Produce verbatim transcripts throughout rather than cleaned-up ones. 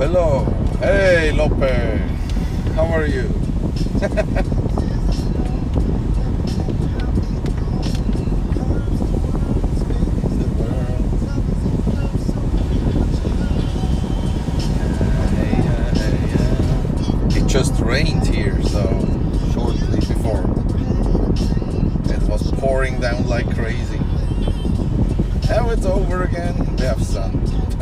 Hello. Hey, Lope. How are you? It just rained here, so shortly before. It was pouring down like crazy. Now it's over again. We have sun.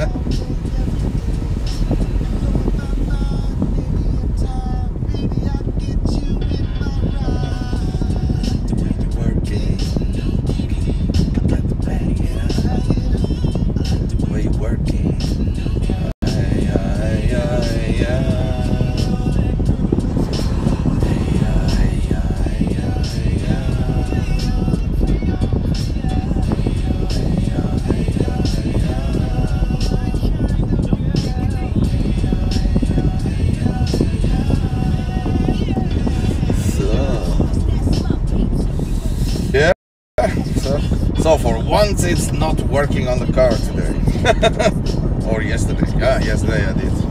So for once it's not working on the car today. Or yesterday. Yeah, yesterday I did.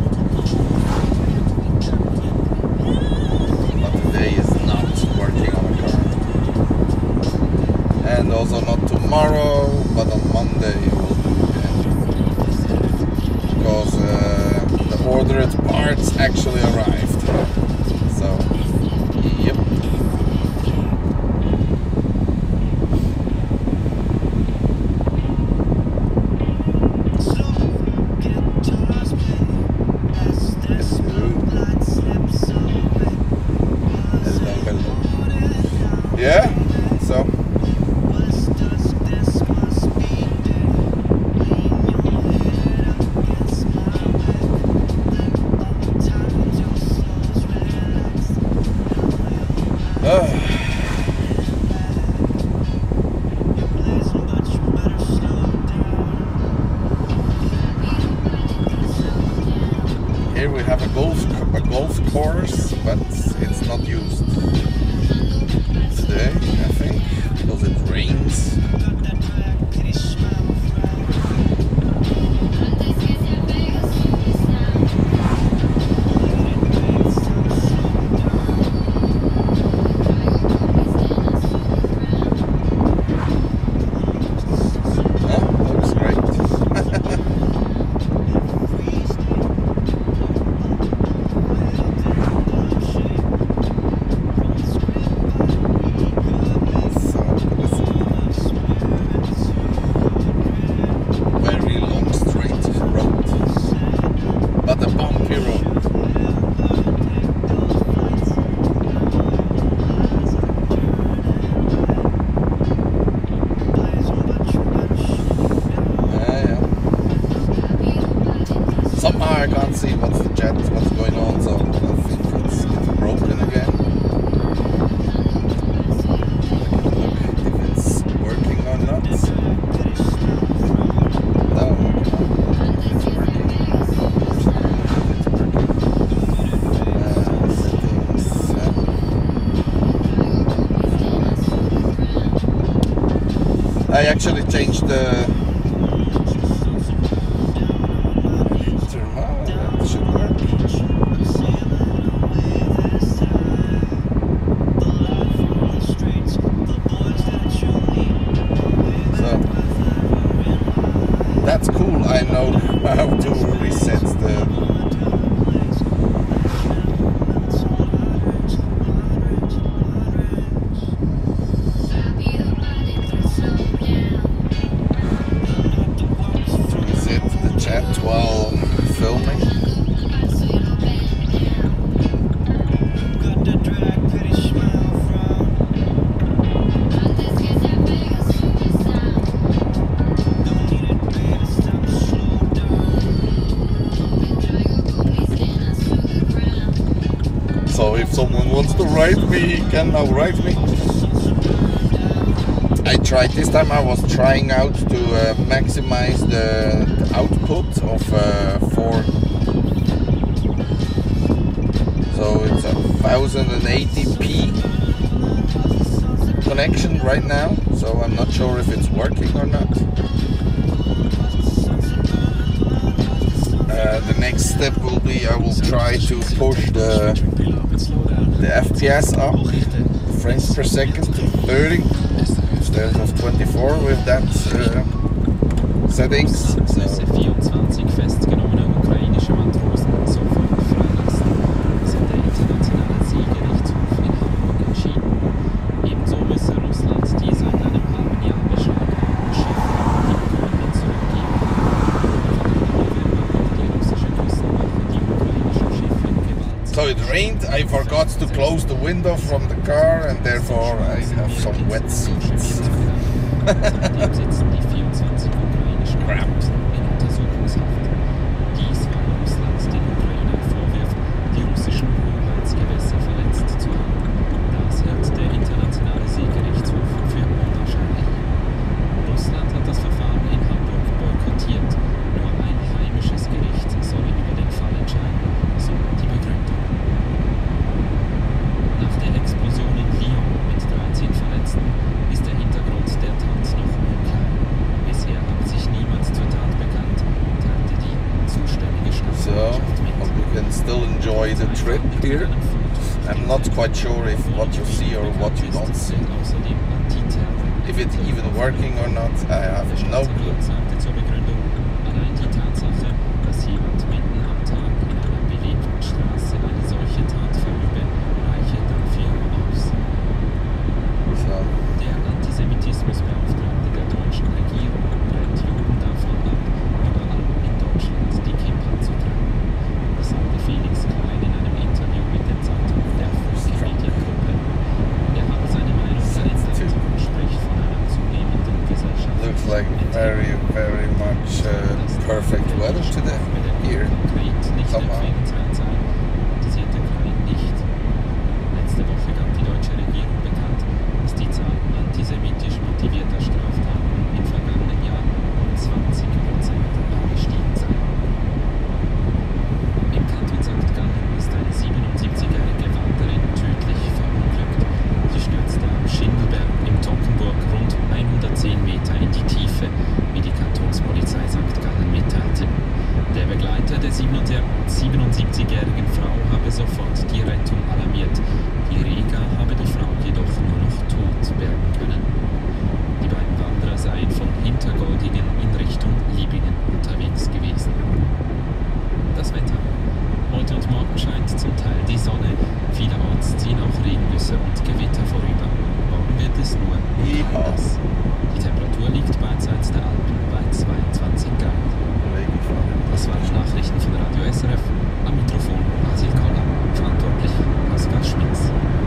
But today is not working on the car. And also not tomorrow, but on Monday it will do again. Because uh, the ordered parts actually arrived. So, yep. Yeah, so uh. Here we have a golf a golf course, but it's not used today, I think, because it rains. Yeah, looks great. Somehow I can't see what's the jet, what's going on, so I think it's, it's broken again. Look if it's working or not. No, it's working. It's working. Uh, settings. Uh, I actually changed the That's cool, I know how to reset the... to reset the chat while filming. So if someone wants to write me, he can now write me. I tried this time, I was trying out to uh, maximize the, the output of uh, four. So it's a one thousand eighty p connection right now. So I'm not sure if it's working or not. Uh, the next step will be I will try to push the the F P S up, frames per second, to thirty instead of twenty-four with that uh, settings. So. So it rained, I forgot to close the window from the car and therefore I have some wet seats. Crap. Still enjoy the trip here. I'm not quite sure if what you see or what you don't see. If it's even working or not, I have no clue. Like very, very much uh, perfect weather today here somehow. Letzte Woche gab die deutsche Regierung bekannt, dass die Zahl antisemitisch motivierter Straftaten im vergangenen Jahr um zwanzig Prozent angestiegen sei. Im Kanton Sankt Gallen ist eine siebenundsiebzigjährige Wanderin tödlich verunglückt. Sie stürzte am Schindelberg im Tockenburg rund hundertzehn Meter in die Tiefe, wie die Kantonspolizei Sankt Gallen mitteilte. Der Begleiter der siebenundsiebzigjährigen Frau habe sofort die Rettung alarmiert. Die Rega habe die Frau jedoch nur noch tot bergen können. Die beiden Wanderer seien von Hintergoldingen in Richtung Liebingen unterwegs gewesen. Das Wetter. Heute und morgen scheint zum Teil die Sonne. Vielerorts ziehen auch Regengüsse und Gewitter vorüber. Morgen wird es nur nass. Die Temperatur liegt beidseits der Alpen bei zweiundzwanzig Grad. Das waren Nachrichten von Radio S R F. Am Mikrofon Basil Koller. Verantwortlich Pascal Schmitz.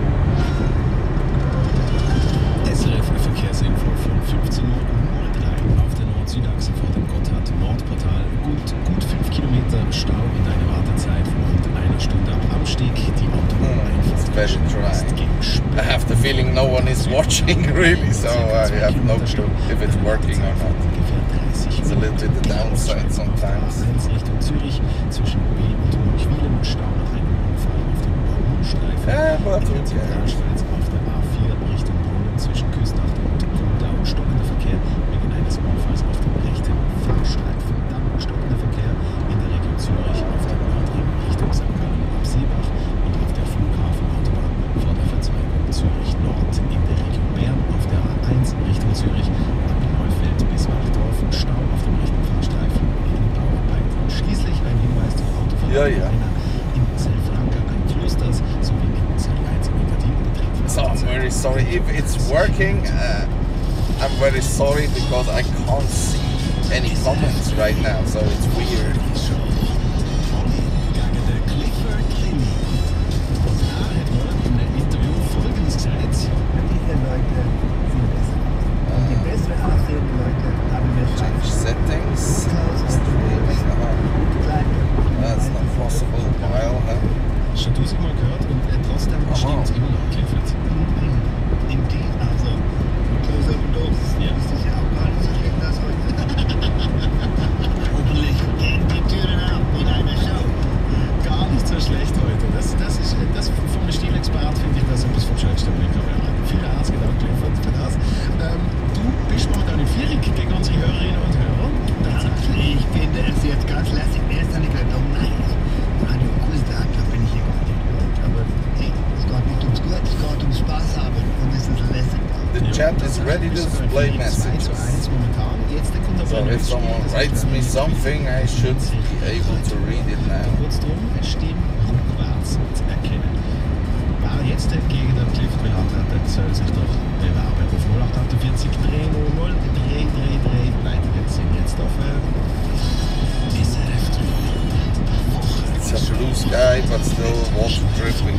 S R F Verkehrsinfo von fünfzehn Uhr null drei auf der Nord-Süd-Achse vor dem Gotthard-Nordportal. Gut, gut fünf Kilometer Stau in einer Wartezeit von rund einer Stunde am Anstieg. Die Autobahneinfahrt ist gegen Sperr. I have the feeling no one is watching really, so I have no clue if it's working or not. It's a little bit the downside sometimes. Richtung Zürich zwischen Biel und Münchwilen und Stau nach einem Unfall auf dem Baumstreifen. Yeah, but okay. Auf der A vier Richtung Brunnen zwischen Küsnacht und Rundau stockender Verkehr wegen eines Unfalls auf dem rechten Fahrstreifen. Dann stockender Verkehr in der Region Zürich auf der Nordring Richtung Sankt Gallen ab Seebach und auf der Flughafenautobahn vor der Verzweigung Zürich Nord in der Region Bern auf der A eins Richtung Zürich ab Neufeld bis Wachdorf. Stau auf dem rechten Fahrstreifen wegen Bauarbeiten. Schließlich ein Hinweis zum Autofahrer ja, ja. in Zellfranca an Klosters sowie in Zell eins in Engadin betreten. So I'm very sorry if it's working. Uh, I'm very sorry because I can't see any comments right now, so it's weird. Change settings. That's not possible. While, huh? Schon tausendmal gehört und trotzdem stimmt es immer noch geliefert. Indeed, also close open doors. Ja. Das ist ja auch gar nicht so schlecht, das heute. Hoffentlich gehen die Türen auf. display messages. So if someone writes me something, I should be able to read it now. Kurz drum, eine Stimme rückwärts zu erkennen. Wer jetzt gegen den Cliff will antreten, soll sich doch bewerben auf null acht achtundvierzig drei null null drei drei drei. Nein, jetzt sind wir jetzt auf S R F drei. It's a blue sky, but still water dripping.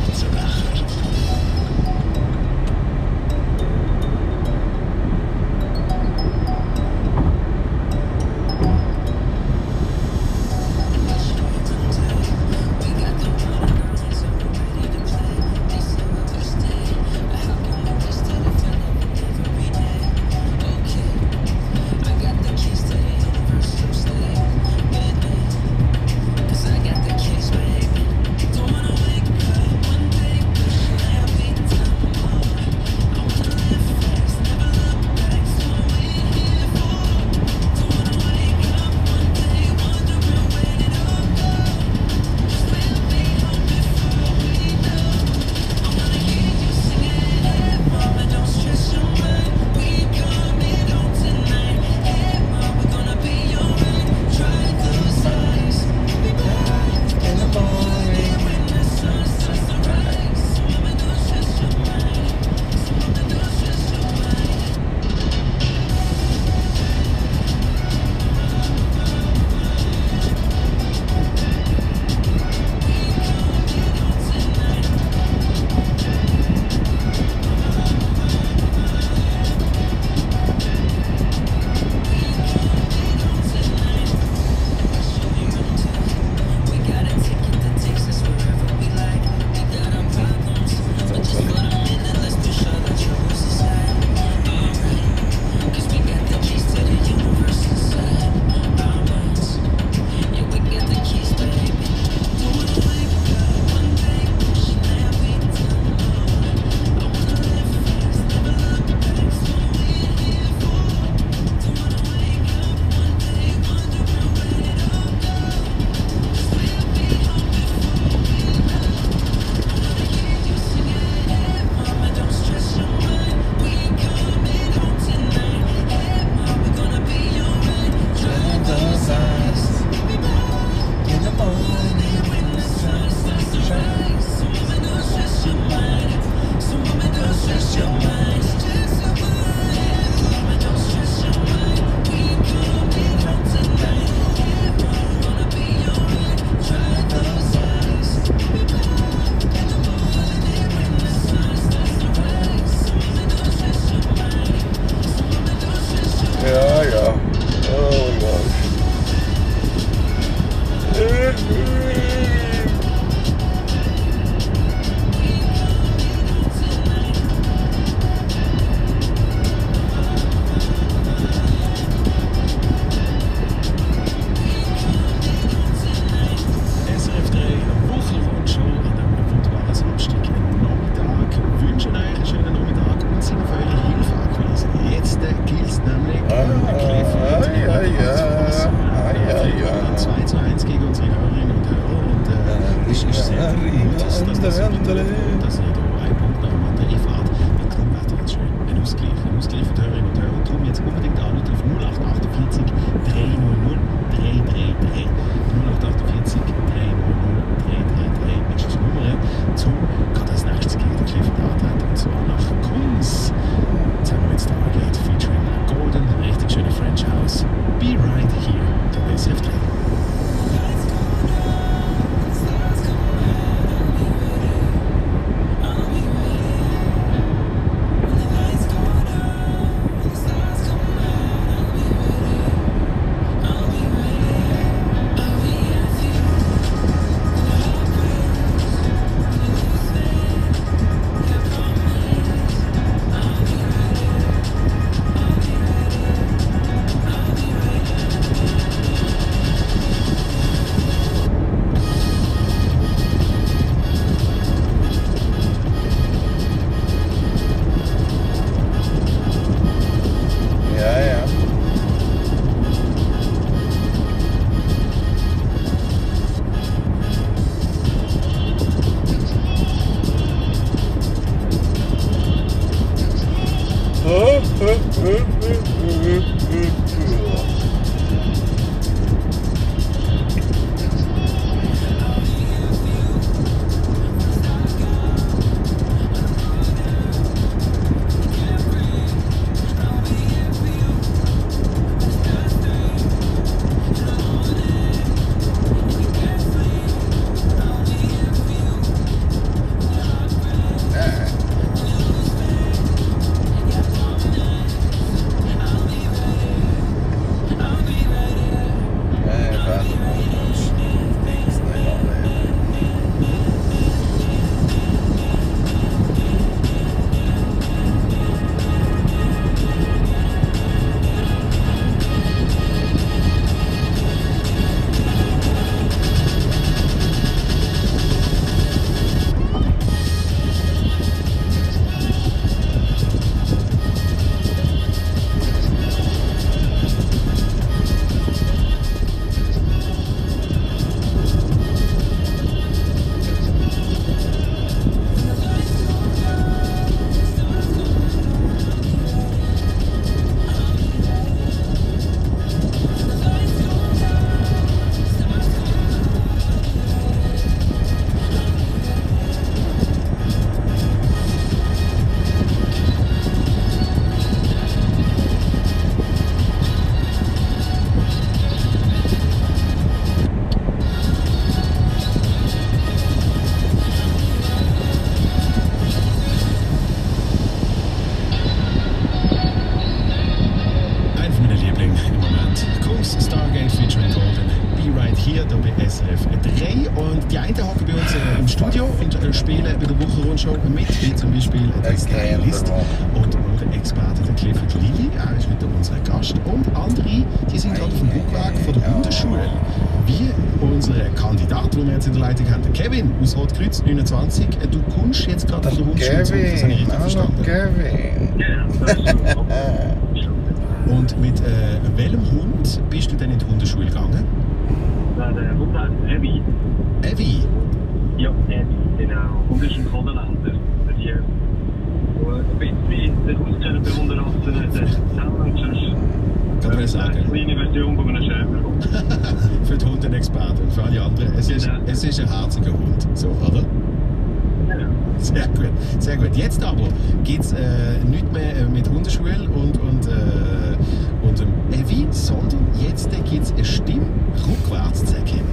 aus Stargate featuring Golden. Be Right Here, hier bei S R F drei. Und die einen hocken bei uns äh, im Studio und äh, spielen bei der Wochenrundschau mit, wie zum Beispiel der Stylist und der Experte, der Clifford Lilly. Er ist wieder unser Gast. Und andere, die sind gerade auf dem Rückweg von der Hundeschule. Wie unser Kandidat, den wir jetzt in der Leitung haben, der Kevin aus Rotkreuz neunundzwanzig. Du kommst jetzt gerade von der Hundeschule zurück, das habe ich richtig verstanden. Kevin. Und mit äh, welchem Hund bist du denn in die Hundeschule gegangen? Ja, der Hund heißt Evi. Evi? Ja, Evi, genau. Und ist ein Kodenländer. Die äh, ein bisschen den Haustieren bei Hunderassen zusammen und sonst kann man sagen. Eine kleine Version von einem Schäferhund. Für die Hunde ein Experte und für alle anderen. Es ist, es ist ein herziger Hund, so, oder? Genau. Sehr gut, sehr gut. Jetzt aber geht es äh, nicht mehr mit Hundeschule und, und, äh, und ähm, Evi, sondern jetzt äh, gibt es eine Stimme rückwärts zu erkennen.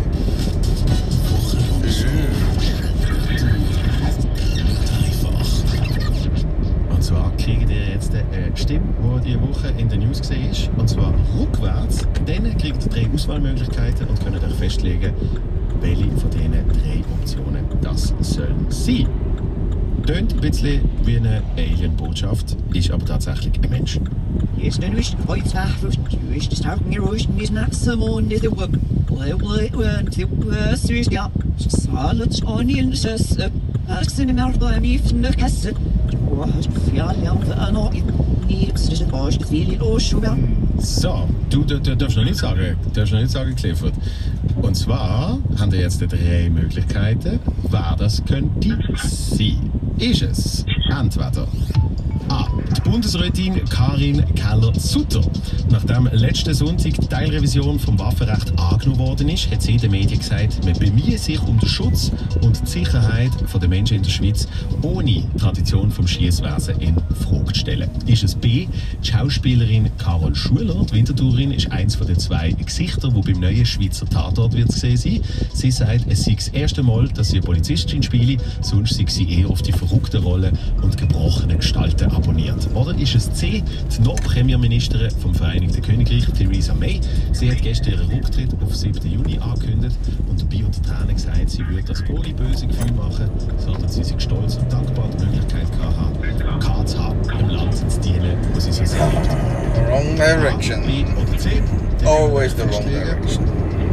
Und zwar kriegt ihr jetzt eine Stimme, die diese Woche in den News gesehen ist, und zwar rückwärts. Dann kriegt ihr drei Auswahlmöglichkeiten und könnt euch festlegen, welche von diesen drei Optionen das sollen sein. Tönt ein bisschen wie eine Alien-Botschaft, ist aber tatsächlich ein Mensch. Yes, no, wish, oi, zwach, du ist das Tag mir ruhig, is not someone is the work. Well, well, well, the worst is ja, salads, onions, as a in the mouth by me from the cassette. Was für alle andere noch nichts, das ist was, viel los schon. So, du, du, du darfst noch nicht sagen, du darfst noch nicht sagen, Clifford. Und zwar haben wir jetzt drei Möglichkeiten, wer das könnte sein. Ist es entweder A. Die Bundesrätin Karin Keller-Sutter. Nachdem letzten Sonntag die Teilrevision vom Waffenrecht angenommen worden ist, hat sie den Medien gesagt, man bemühe sich um den Schutz und die Sicherheit der Menschen in der Schweiz, ohne die Tradition vom Schiesswesen in Frage zu stellen. Ist es B. Die Schauspielerin Carol Schuler, die Winterthurin, ist eines der zwei Gesichter, die beim neuen Schweizer Tatort wird gesehen sein. Sie sagt, es sei das erste Mal, dass sie eine Polizistin spiele, sonst sei sie eher auf die verrückten Rollen und gebrochenen Gestalten abonniert. Oder ist es C, die Noch-Premierministerin vom Vereinigten Königreich, Theresa May. Sie hat gestern ihren Rücktritt auf siebten Juni angekündigt und dabei unter Tränen gesagt, sie würde das ohne böse Gefühl machen, sondern sie sei stolz und dankbar, die Möglichkeit gehabt zu haben, im Land zu dienen, wo sie so sehr liebt. Wrong direction. A, B oder C? Always the wrong direction.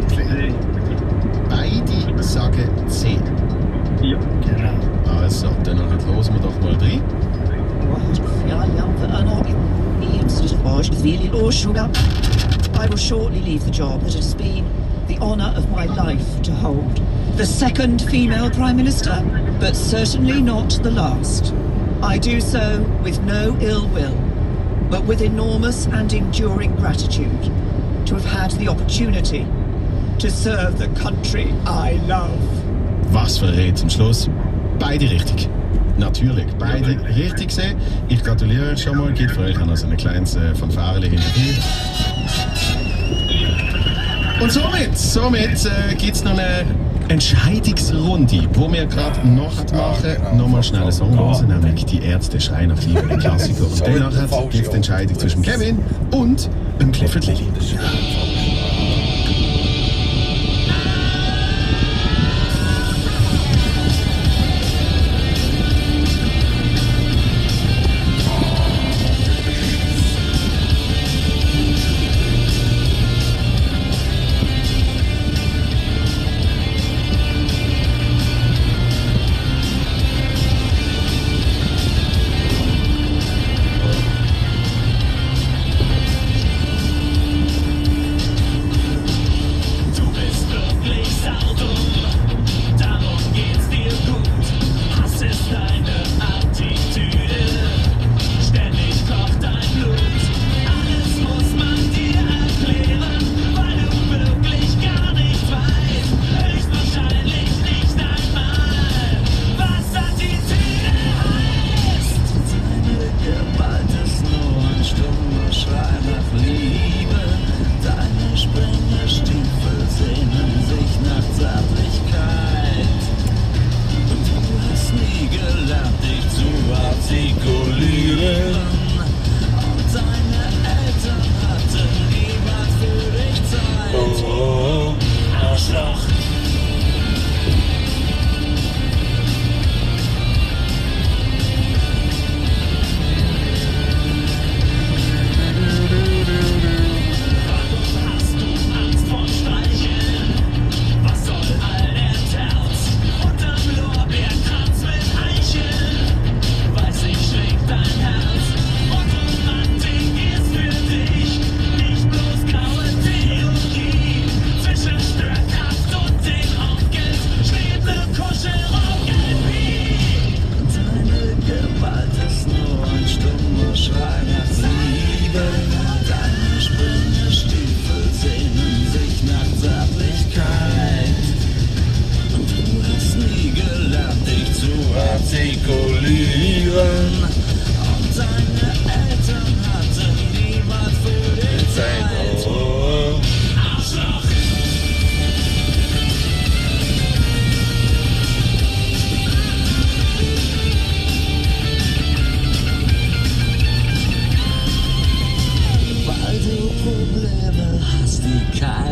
Beide sagen C. Ja. Genau. Also, dann hören wir doch mal rein. I will shortly leave the job that has been the honour of my life to hold. The second female Prime Minister, but certainly not the last. I do so with no ill will, but with enormous and enduring gratitude to have had the opportunity to serve the country I love. Was für ein Rede zum Schluss. Beide richtig. Natürlich, beide richtig gesehen. Ich gratuliere euch schon mal. Gibt für euch auch noch so ein kleines äh, Fanfareli hinterher. Und somit, somit äh, gibt es noch eine Entscheidungsrunde, wo wir gerade nachmachen. Nochmal schnell einen Song hören, nämlich die Ärzte schreien nach Liebe, den Klassiker. Und danach gibt es die Entscheidung zwischen Kevin und dem Clifford Lilly.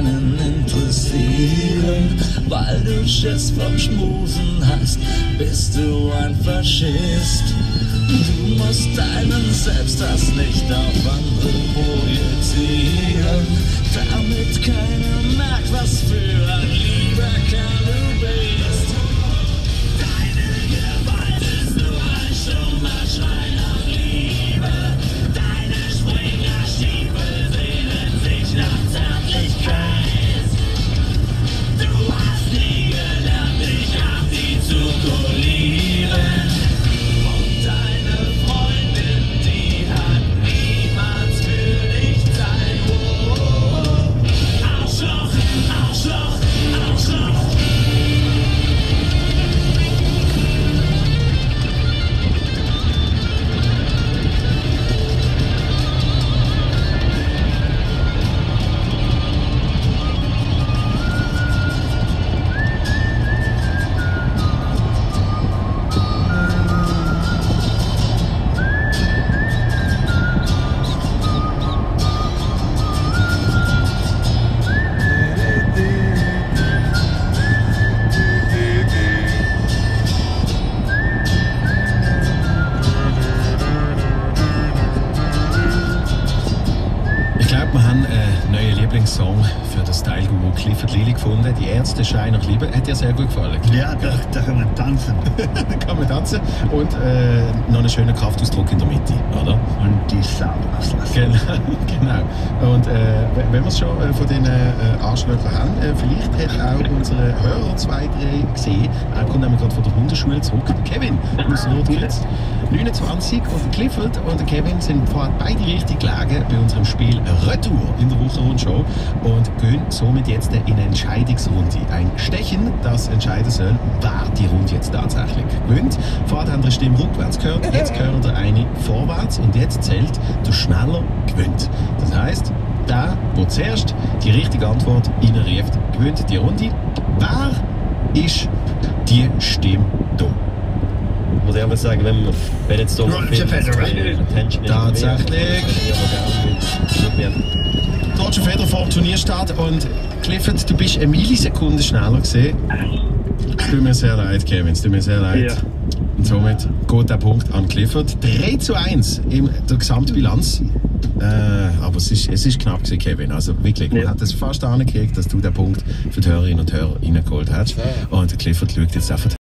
keinen interessieren, weil du Schiss vom Schmusen hast, bist du ein Faschist. Du musst deinen Selbsthass nicht auf andere projizieren, damit keiner merkt, was für ein lieber Kerl du bist. Deine Gewalt ist nur ein Schummerschrei nach Liebe. Deine Springerstiefel sehnen sich nach Zärtlichkeit. Du hast nie gelernt, dich auf die zu kollieren. Und deine Freundin, die hat niemals für dich Zeit. Oh, oh, oh. Arschloch, Arschloch, Arschloch. Ich glaube, wir haben einen neuen Lieblingssong für das Style-Guru Clifford Lilly gefunden. Die Ärzte Schrei nach Liebe. Hat dir sehr gut gefallen. Ja, da, da kann man tanzen. Da kann man tanzen. Und äh, noch einen schönen Kraftausdruck in der Mitte, oder? Und die Sau auslassen. Genau, genau. Und äh, wenn wir es schon äh, von diesen äh, Arschlöchern haben, äh, vielleicht hat auch unsere Hörer zwei, drei gesehen. Er kommt nämlich gerade von der Hundeschule zurück. Kevin aus Nordkürz, neunundzwanzig, und der Clifford und der Kevin sind vorher beide richtig gelegen bei unserem Spiel Retour in der Wochenrundshow und gehen somit jetzt in eine Entscheidungsrunde. Ein Stechen, das entscheiden soll, wer die Runde jetzt tatsächlich gewinnt. Vorher haben wir eine Stimme rückwärts gehört, jetzt hören wir eine vorwärts und jetzt zählt der Schneller gewinnt. Das heisst, der, der zuerst die richtige Antwort reinruft, gewinnt die Runde. Wer ist die Stimme da? Muss ich aber sagen, wenn, wenn jetzt so Roger Federer. Tatsächlich. Roger Federer vor dem Turnierstart und Clifford, du bist eine Millisekunde schneller gesehen. Es tut mir sehr leid, Kevin, es tut mir sehr leid. Ja. Und somit geht der Punkt an Clifford. drei zu eins in der Gesamtbilanz. Äh, aber es ist, es ist knapp gewesen, Kevin. Also wirklich, man Ja. hat es fast angekriegt, dass du den Punkt für die Hörerinnen und Hörer reingeholt hast. Und Clifford schaut jetzt einfach